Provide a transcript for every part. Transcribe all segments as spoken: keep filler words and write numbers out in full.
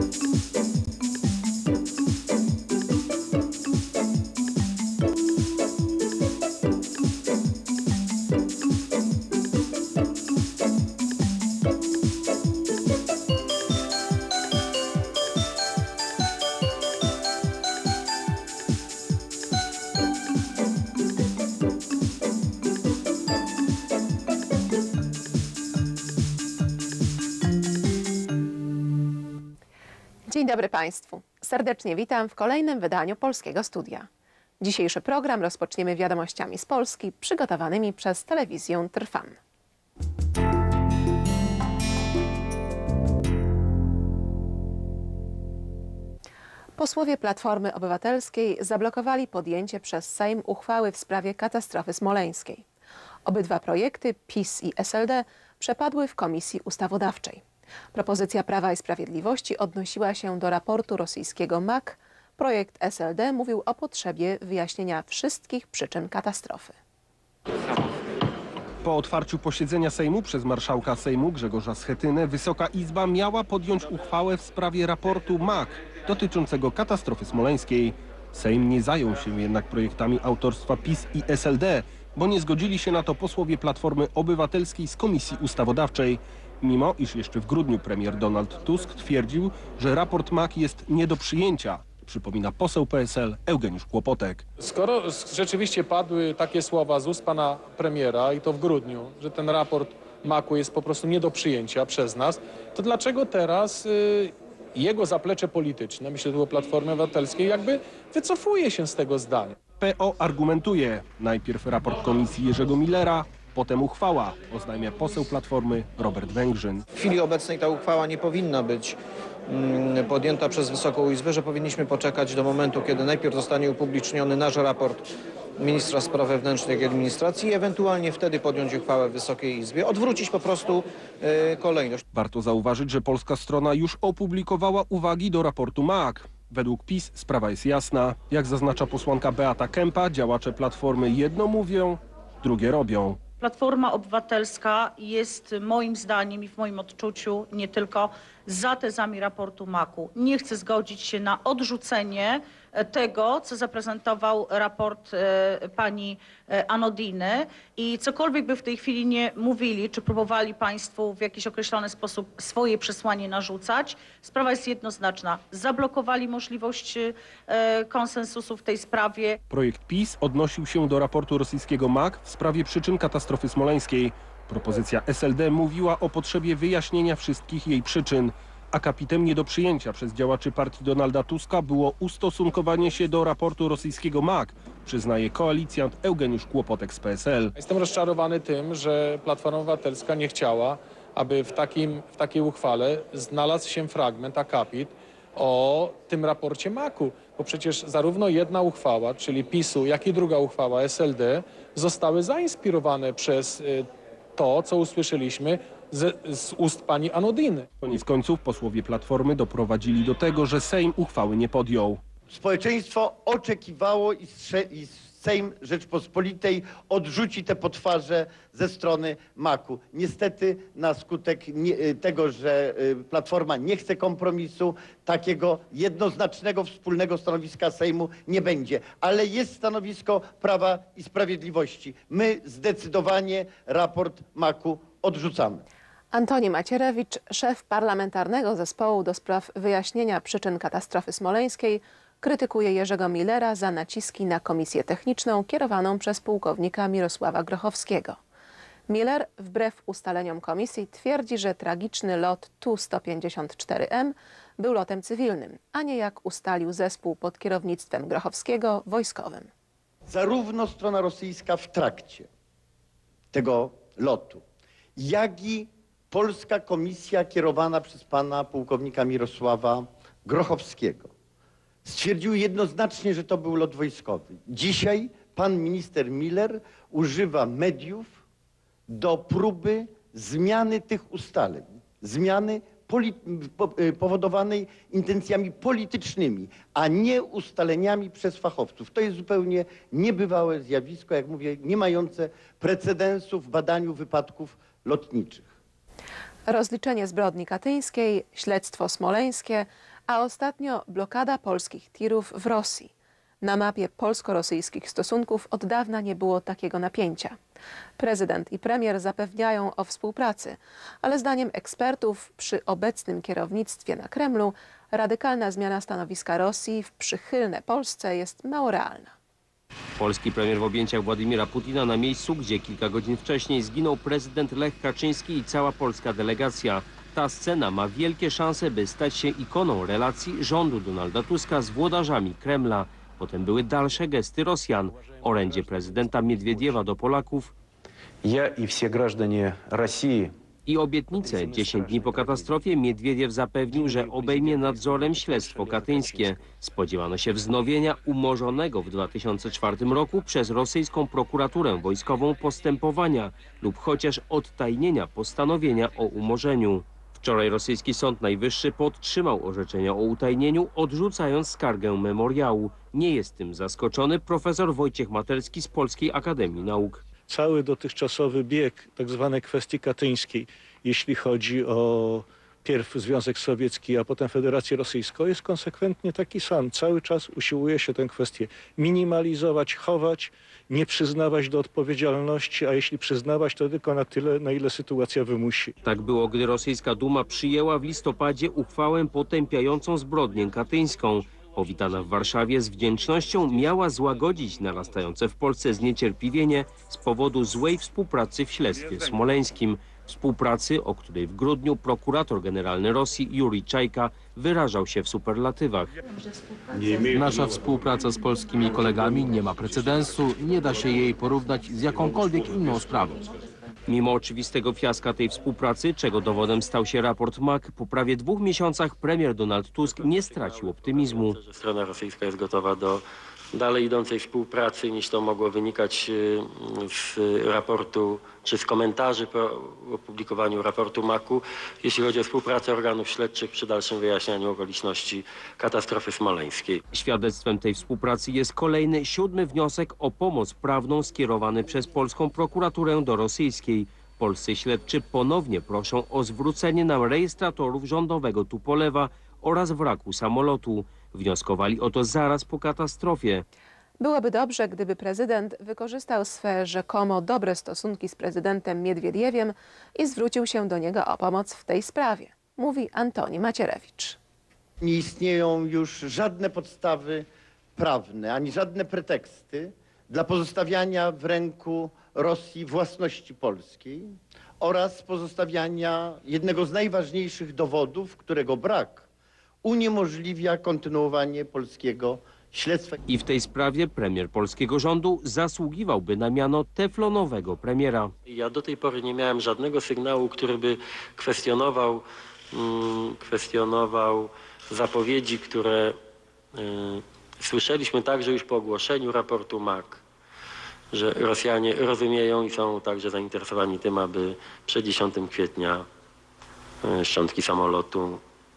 Dzień dobry Państwu. Serdecznie witam w kolejnym wydaniu Polskiego Studia. Dzisiejszy program rozpoczniemy wiadomościami z Polski przygotowanymi przez telewizję Trwam. Posłowie Platformy Obywatelskiej zablokowali podjęcie przez Sejm uchwały w sprawie katastrofy smoleńskiej. Obydwa projekty, PiS i S L D, przepadły w Komisji Ustawodawczej. Propozycja Prawa i Sprawiedliwości odnosiła się do raportu rosyjskiego M A K. Projekt S L D mówił o potrzebie wyjaśnienia wszystkich przyczyn katastrofy. Po otwarciu posiedzenia Sejmu przez marszałka Sejmu Grzegorza Schetynę Wysoka Izba miała podjąć uchwałę w sprawie raportu M A K dotyczącego katastrofy smoleńskiej. Sejm nie zajął się jednak projektami autorstwa PiS i S L D, bo nie zgodzili się na to posłowie Platformy Obywatelskiej z Komisji Ustawodawczej. Mimo iż jeszcze w grudniu premier Donald Tusk twierdził, że raport M A K jest nie do przyjęcia, przypomina poseł P S L Eugeniusz Kłopotek. Skoro rzeczywiście padły takie słowa z ust pana premiera i to w grudniu, że ten raport M A K-u jest po prostu nie do przyjęcia przez nas, to dlaczego teraz y, jego zaplecze polityczne, myślę tu o Platformie Obywatelskiej, jakby wycofuje się z tego zdania? P O argumentuje. Najpierw raport komisji Jerzego Millera, potem uchwała, oznajmia poseł Platformy Robert Węgrzyn. W chwili obecnej ta uchwała nie powinna być mm, podjęta przez Wysoką Izbę, że powinniśmy poczekać do momentu, kiedy najpierw zostanie upubliczniony nasz raport ministra spraw wewnętrznych i administracji i ewentualnie wtedy podjąć uchwałę w Wysokiej Izbie, odwrócić po prostu y, kolejność. Warto zauważyć, że polska strona już opublikowała uwagi do raportu M A K. Według PiS sprawa jest jasna. Jak zaznacza posłanka Beata Kempa, działacze Platformy jedno mówią, drugie robią. Platforma Obywatelska jest moim zdaniem i w moim odczuciu nie tylko za tezami raportu M A K-u. Nie chce zgodzić się na odrzucenie tego, co zaprezentował raport e, pani e, Anodiny i cokolwiek by w tej chwili nie mówili, czy próbowali państwu w jakiś określony sposób swoje przesłanie narzucać, sprawa jest jednoznaczna. Zablokowali możliwość e, konsensusu w tej sprawie. Projekt PiS odnosił się do raportu rosyjskiego M A K w sprawie przyczyn katastrofy smoleńskiej. Propozycja S L D mówiła o potrzebie wyjaśnienia wszystkich jej przyczyn. Akapitem nie do przyjęcia przez działaczy partii Donalda Tuska było ustosunkowanie się do raportu rosyjskiego M A K, przyznaje koalicjant Eugeniusz Kłopotek z P S L. Jestem rozczarowany tym, że Platforma Obywatelska nie chciała, aby w, takim, w takiej uchwale znalazł się fragment, akapit o tym raporcie M A K-u. Bo przecież zarówno jedna uchwała, czyli PiS-u, jak i druga uchwała S L D zostały zainspirowane przez y, to, co usłyszeliśmy z, z ust pani Anodiny. Koniec końców posłowie Platformy doprowadzili do tego, że Sejm uchwały nie podjął. Społeczeństwo oczekiwało i, i Sejm Rzeczpospolitej odrzuci te potwarze ze strony M A K-u. Niestety na skutek nie, tego, że Platforma nie chce kompromisu, takiego jednoznacznego wspólnego stanowiska Sejmu nie będzie. Ale jest stanowisko Prawa i Sprawiedliwości. My zdecydowanie raport M A K-u odrzucamy. Antoni Macierewicz, szef parlamentarnego zespołu do spraw wyjaśnienia przyczyn katastrofy smoleńskiej, krytykuje Jerzego Millera za naciski na komisję techniczną kierowaną przez pułkownika Mirosława Grochowskiego. Miller, wbrew ustaleniom komisji, twierdzi, że tragiczny lot Tu sto pięćdziesiąt cztery M był lotem cywilnym, a nie, jak ustalił zespół pod kierownictwem Grochowskiego, wojskowym. Zarówno strona rosyjska w trakcie tego lotu, jak i polska komisja kierowana przez pana pułkownika Mirosława Grochowskiego stwierdziły jednoznacznie, że to był lot wojskowy. Dzisiaj pan minister Miller używa mediów do próby zmiany tych ustaleń, zmiany powodowanej intencjami politycznymi, a nie ustaleniami przez fachowców. To jest zupełnie niebywałe zjawisko, jak mówię, nie mające precedensu w badaniu wypadków lotniczych. Rozliczenie zbrodni katyńskiej, śledztwo smoleńskie, A ostatnio blokada polskich tirów w Rosji. Na mapie polsko-rosyjskich stosunków od dawna nie było takiego napięcia. Prezydent i premier zapewniają o współpracy, ale zdaniem ekspertów przy obecnym kierownictwie na Kremlu radykalna zmiana stanowiska Rosji w przychylne Polsce jest mało realna. Polski premier w objęciach Władimira Putina na miejscu, gdzie kilka godzin wcześniej zginął prezydent Lech Kaczyński i cała polska delegacja. Ta scena ma wielkie szanse, by stać się ikoną relacji rządu Donalda Tuska z włodarzami Kremla. Potem były dalsze gesty Rosjan. Orędzie prezydenta Miedwiediewa do Polaków Ja i wszyscy граждане Rosji. I obietnicę. dziesięć dni po katastrofie Miedwiediew zapewnił, że obejmie nadzorem śledztwo katyńskie. Spodziewano się wznowienia umorzonego w dwa tysiące czwartym roku przez rosyjską prokuraturę wojskową postępowania lub chociaż odtajnienia postanowienia o umorzeniu. Wczoraj rosyjski Sąd Najwyższy podtrzymał orzeczenia o utajnieniu, odrzucając skargę memoriału. Nie jest tym zaskoczony profesor Wojciech Materski z Polskiej Akademii Nauk. Cały dotychczasowy bieg tzw. kwestii katyńskiej, jeśli chodzi o pierw Związek Sowiecki, a potem Federację Rosyjską, jest konsekwentnie taki sam. Cały czas usiłuje się tę kwestię minimalizować, chować, nie przyznawać do odpowiedzialności, a jeśli przyznawać, to tylko na tyle, na ile sytuacja wymusi. Tak było, gdy rosyjska Duma przyjęła w listopadzie uchwałę potępiającą zbrodnię katyńską. Powitana w Warszawie z wdzięcznością miała złagodzić narastające w Polsce zniecierpliwienie z powodu złej współpracy w śledztwie smoleńskim. Współpracy, o której w grudniu prokurator generalny Rosji Jurij Czajka wyrażał się w superlatywach. Nasza współpraca z polskimi kolegami nie ma precedensu, nie da się jej porównać z jakąkolwiek inną sprawą. Mimo oczywistego fiaska tej współpracy, czego dowodem stał się raport M A K, po prawie dwóch miesiącach premier Donald Tusk nie stracił optymizmu. Strona rosyjska jest gotowa do dalej idącej współpracy, niż to mogło wynikać z raportu, czy z komentarzy po opublikowaniu raportu M A K-u, jeśli chodzi o współpracę organów śledczych przy dalszym wyjaśnianiu okoliczności katastrofy smoleńskiej. Świadectwem tej współpracy jest kolejny, siódmy wniosek o pomoc prawną skierowany przez polską prokuraturę do rosyjskiej. Polscy śledczy ponownie proszą o zwrócenie nam rejestratorów rządowego Tupolewa oraz wraku samolotu. Wnioskowali o to zaraz po katastrofie. Byłoby dobrze, gdyby prezydent wykorzystał swe rzekomo dobre stosunki z prezydentem Miedwiediewem i zwrócił się do niego o pomoc w tej sprawie, mówi Antoni Macierewicz. Nie istnieją już żadne podstawy prawne, ani żadne preteksty dla pozostawiania w ręku Rosji własności polskiej oraz pozostawiania jednego z najważniejszych dowodów, którego brak uniemożliwia kontynuowanie polskiego śledztwa. I w tej sprawie premier polskiego rządu zasługiwałby na miano teflonowego premiera. Ja do tej pory nie miałem żadnego sygnału, który by kwestionował, mm, kwestionował zapowiedzi, które y, słyszeliśmy także już po ogłoszeniu raportu M A K, że Rosjanie rozumieją i są także zainteresowani tym, aby przed dziesiątego kwietnia y, szczątki samolotu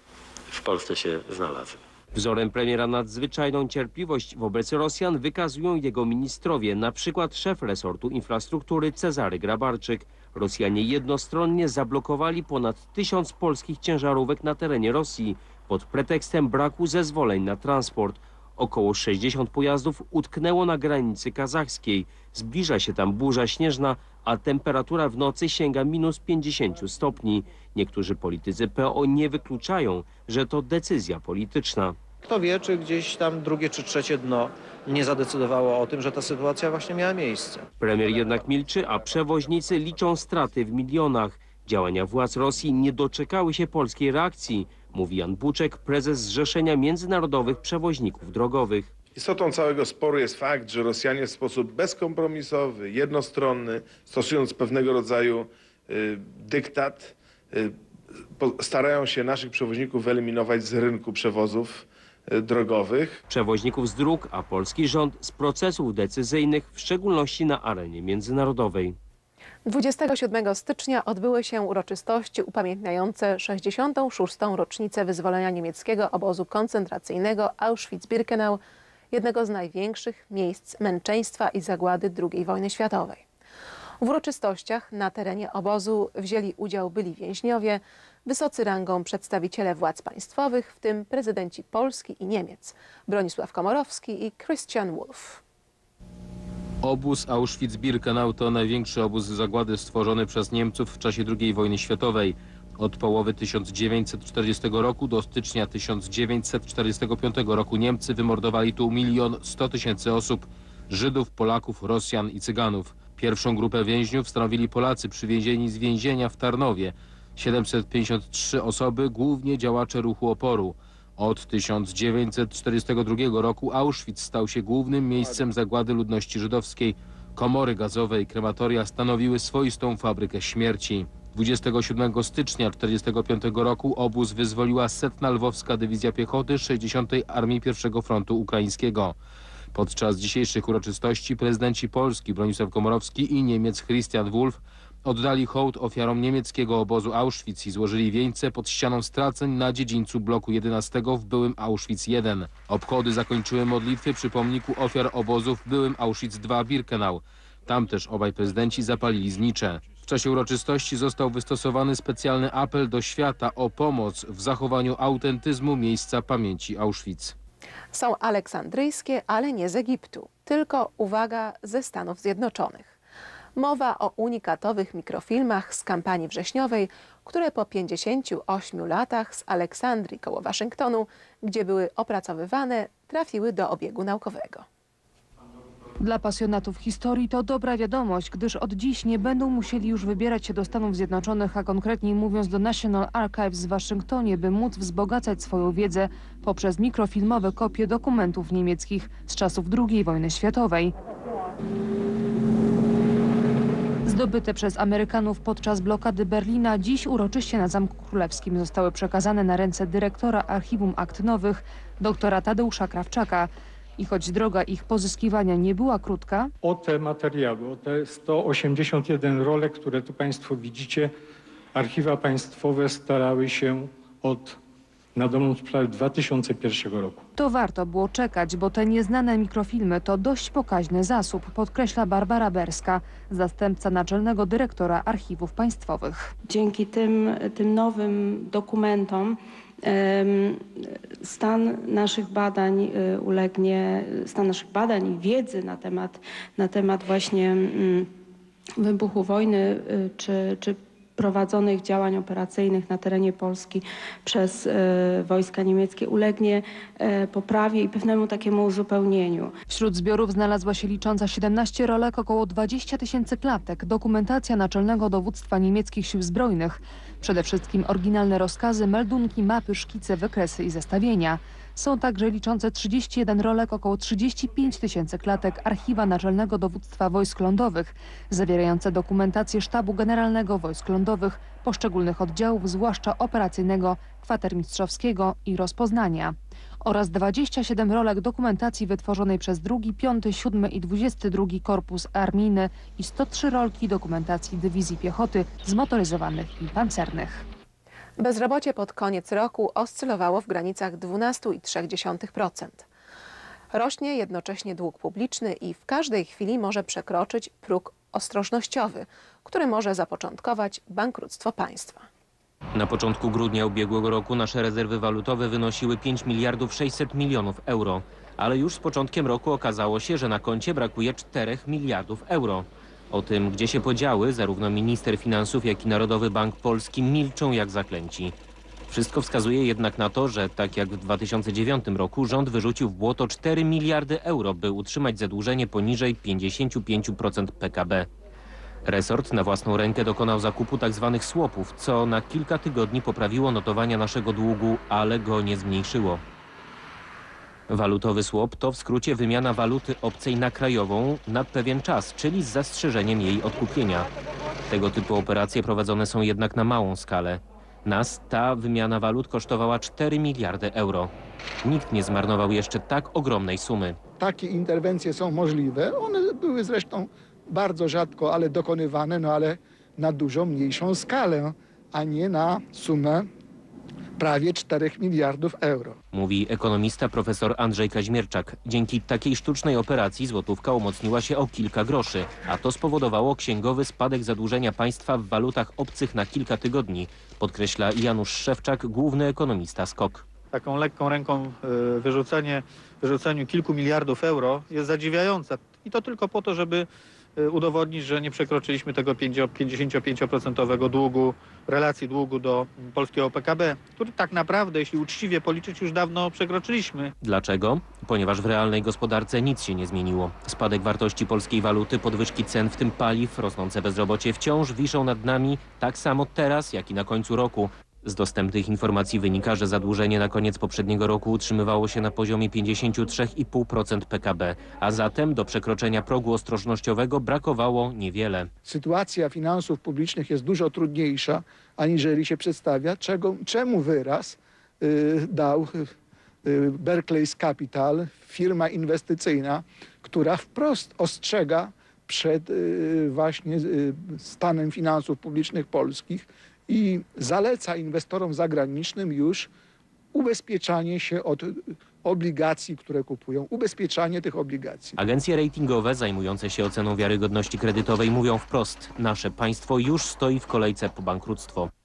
w Polsce się znalazły. Wzorem premiera nadzwyczajną cierpliwość wobec Rosjan wykazują jego ministrowie, na przykład szef resortu infrastruktury Cezary Grabarczyk. Rosjanie jednostronnie zablokowali ponad tysiąc polskich ciężarówek na terenie Rosji pod pretekstem braku zezwoleń na transport. Około sześćdziesiąt pojazdów utknęło na granicy kazachskiej. Zbliża się tam burza śnieżna, a temperatura w nocy sięga minus pięćdziesiąt stopni. Niektórzy politycy P O nie wykluczają, że to decyzja polityczna. Kto wie, czy gdzieś tam drugie czy trzecie dno nie zadecydowało o tym, że ta sytuacja właśnie miała miejsce. Premier jednak milczy, a przewoźnicy liczą straty w milionach. Działania władz Rosji nie doczekały się polskiej reakcji, mówi Jan Buczek, prezes Zrzeszenia Międzynarodowych Przewoźników Drogowych. Istotą całego sporu jest fakt, że Rosjanie w sposób bezkompromisowy, jednostronny, stosując pewnego rodzaju y, dyktat, y, po, starają się naszych przewoźników wyeliminować z rynku przewozów y, drogowych. Przewoźników z dróg, a polski rząd z procesów decyzyjnych, w szczególności na arenie międzynarodowej. dwudziestego siódmego stycznia odbyły się uroczystości upamiętniające sześćdziesiątą szóstą rocznicę wyzwolenia niemieckiego obozu koncentracyjnego Auschwitz-Birkenau, jednego z największych miejsc męczeństwa i zagłady drugiej wojny światowej. W uroczystościach na terenie obozu wzięli udział byli więźniowie, wysocy rangą przedstawiciele władz państwowych, w tym prezydenci Polski i Niemiec, Bronisław Komorowski i Christian Wulff. Obóz Auschwitz-Birkenau to największy obóz zagłady stworzony przez Niemców w czasie drugiej wojny światowej. Od połowy tysiąc dziewięćset czterdziestego roku do stycznia tysiąc dziewięćset czterdziestego piątego roku Niemcy wymordowali tu milion sto tysięcy osób, Żydów, Polaków, Rosjan i Cyganów. Pierwszą grupę więźniów stanowili Polacy przywiezieni z więzienia w Tarnowie. siedemset pięćdziesiąt trzy osoby, głównie działacze ruchu oporu. Od tysiąc dziewięćset czterdziestego drugiego roku Auschwitz stał się głównym miejscem zagłady ludności żydowskiej. Komory gazowe i krematoria stanowiły swoistą fabrykę śmierci. dwudziestego siódmego stycznia tysiąc dziewięćset czterdziestego piątego roku obóz wyzwoliła setna Lwowska Dywizja Piechoty sześćdziesiątej Armii Pierwszego Frontu Ukraińskiego. Podczas dzisiejszych uroczystości prezydenci Polski Bronisław Komorowski i Niemiec Christian Wulff oddali hołd ofiarom niemieckiego obozu Auschwitz i złożyli wieńce pod ścianą straceń na dziedzińcu bloku jedenastego w byłym Auschwitz jeden. Obchody zakończyły modlitwy przy pomniku ofiar obozu w byłym Auschwitz dwa Birkenau. Tam też obaj prezydenci zapalili znicze. W czasie uroczystości został wystosowany specjalny apel do świata o pomoc w zachowaniu autentyzmu miejsca pamięci Auschwitz. Są aleksandryjskie, ale nie z Egiptu, tylko, uwaga, ze Stanów Zjednoczonych. Mowa o unikatowych mikrofilmach z kampanii wrześniowej, które po pięćdziesięciu ośmiu latach z Aleksandrii koło Waszyngtonu, gdzie były opracowywane, trafiły do obiegu naukowego. Dla pasjonatów historii to dobra wiadomość, gdyż od dziś nie będą musieli już wybierać się do Stanów Zjednoczonych, a konkretniej mówiąc do National Archives w Waszyngtonie, by móc wzbogacać swoją wiedzę poprzez mikrofilmowe kopie dokumentów niemieckich z czasów drugiej wojny światowej. Zdobyte przez Amerykanów podczas blokady Berlina dziś uroczyście na Zamku Królewskim zostały przekazane na ręce dyrektora Archiwum Akt Nowych, doktora Tadeusza Krawczaka. I choć droga ich pozyskiwania nie była krótka... O te materiały, o te sto osiemdziesiąt jeden rolek, które tu Państwo widzicie, archiwa państwowe starały się od na dobrą sprawę dwa tysiące pierwszego roku. To warto było czekać, bo te nieznane mikrofilmy to dość pokaźny zasób, podkreśla Barbara Berska, zastępca naczelnego dyrektora archiwów państwowych. Dzięki tym, tym nowym dokumentom stan naszych badań ulegnie, stan naszych badań i wiedzy na temat, na temat właśnie wybuchu wojny czy, czy prowadzonych działań operacyjnych na terenie Polski przez e, wojska niemieckie ulegnie e, poprawie i pewnemu takiemu uzupełnieniu. Wśród zbiorów znalazła się licząca siedemnaście rolek, około dwadzieścia tysięcy klatek, dokumentacja Naczelnego Dowództwa Niemieckich Sił Zbrojnych. Przede wszystkim oryginalne rozkazy, meldunki, mapy, szkice, wykresy i zestawienia. Są także liczące trzydzieści jeden rolek, około trzydzieści pięć tysięcy klatek archiwa Naczelnego Dowództwa Wojsk Lądowych, zawierające dokumentację Sztabu Generalnego Wojsk Lądowych, poszczególnych oddziałów, zwłaszcza operacyjnego, kwatermistrzowskiego i rozpoznania. Oraz dwadzieścia siedem rolek dokumentacji wytworzonej przez drugi, piąty, siódmy i dwudziesty drugi Korpus Armijny i sto trzy rolki dokumentacji Dywizji Piechoty zmotoryzowanych i pancernych. Bezrobocie pod koniec roku oscylowało w granicach dwanaście przecinek trzy procent. Rośnie jednocześnie dług publiczny i w każdej chwili może przekroczyć próg ostrożnościowy, który może zapoczątkować bankructwo państwa. Na początku grudnia ubiegłego roku nasze rezerwy walutowe wynosiły pięć miliardów sześćset milionów euro, ale już z początkiem roku okazało się, że na koncie brakuje czterech miliardów euro. O tym, gdzie się podziały, zarówno minister finansów, jak i Narodowy Bank Polski milczą jak zaklęci. Wszystko wskazuje jednak na to, że tak jak w dwa tysiące dziewiątym roku rząd wyrzucił w błoto cztery miliardy euro, by utrzymać zadłużenie poniżej pięćdziesiąt pięć procent P K B. Resort na własną rękę dokonał zakupu tzw. swapów, co na kilka tygodni poprawiło notowania naszego długu, ale go nie zmniejszyło. Walutowy swap to w skrócie wymiana waluty obcej na krajową na pewien czas, czyli z zastrzeżeniem jej odkupienia. Tego typu operacje prowadzone są jednak na małą skalę. Nas ta wymiana walut kosztowała cztery miliardy euro. Nikt nie zmarnował jeszcze tak ogromnej sumy. Takie interwencje są możliwe. One były zresztą bardzo rzadko, ale dokonywane, no ale na dużo mniejszą skalę, a nie na sumę prawie czterech miliardów euro. Mówi ekonomista profesor Andrzej Kaźmierczak. Dzięki takiej sztucznej operacji złotówka umocniła się o kilka groszy, a to spowodowało księgowy spadek zadłużenia państwa w walutach obcych na kilka tygodni, podkreśla Janusz Szewczak, główny ekonomista S K O K. Taką lekką ręką wyrzucenie, wyrzuceniu kilku miliardów euro jest zadziwiające. I to tylko po to, żeby udowodnić, że nie przekroczyliśmy tego pięćdziesięciopięcioprocentowego długu, relacji długu do polskiego P K B, który tak naprawdę, jeśli uczciwie policzyć, już dawno przekroczyliśmy. Dlaczego? Ponieważ w realnej gospodarce nic się nie zmieniło. Spadek wartości polskiej waluty, podwyżki cen, w tym paliw, rosnące bezrobocie wciąż wiszą nad nami tak samo teraz, jak i na końcu roku. Z dostępnych informacji wynika, że zadłużenie na koniec poprzedniego roku utrzymywało się na poziomie pięćdziesiąt trzy i pół procent P K B, a zatem do przekroczenia progu ostrożnościowego brakowało niewiele. Sytuacja finansów publicznych jest dużo trudniejsza, aniżeli się przedstawia, czego, czemu wyraz y, dał y, Barclays Capital, firma inwestycyjna, która wprost ostrzega przed y, właśnie y, stanem finansów publicznych polskich i zaleca inwestorom zagranicznym już ubezpieczanie się od obligacji, które kupują, ubezpieczanie tych obligacji. Agencje ratingowe zajmujące się oceną wiarygodności kredytowej mówią wprost: nasze państwo już stoi w kolejce po bankructwo.